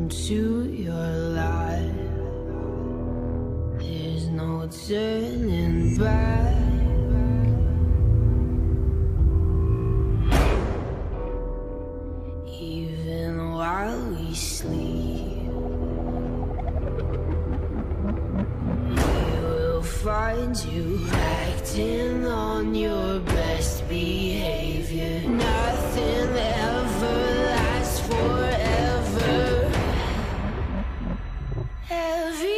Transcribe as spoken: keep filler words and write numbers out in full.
into your life. There's no turning back. Even while we sleep, we will find you acting on your best behavior. Nothing ever lasts forever. Every